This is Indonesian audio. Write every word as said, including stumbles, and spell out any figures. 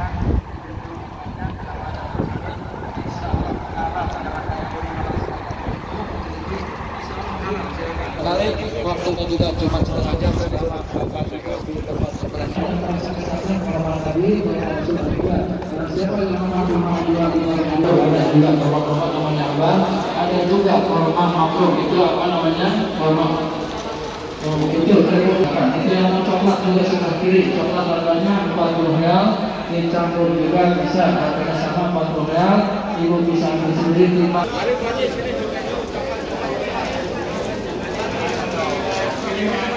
Kali waktunya juga cuma setengah jam. Siapa yang mampu menjual ada juga kelompok-kelompok namanya apa? Ada juga korma makro itu apa namanya? Korma itu itu yang coklat juga sebelah kiri. Coklat harganya empat puluh real, dicampur juga bisa harganya sama empat puluh real. Ibu bisa ambil sendiri lima. Thank you.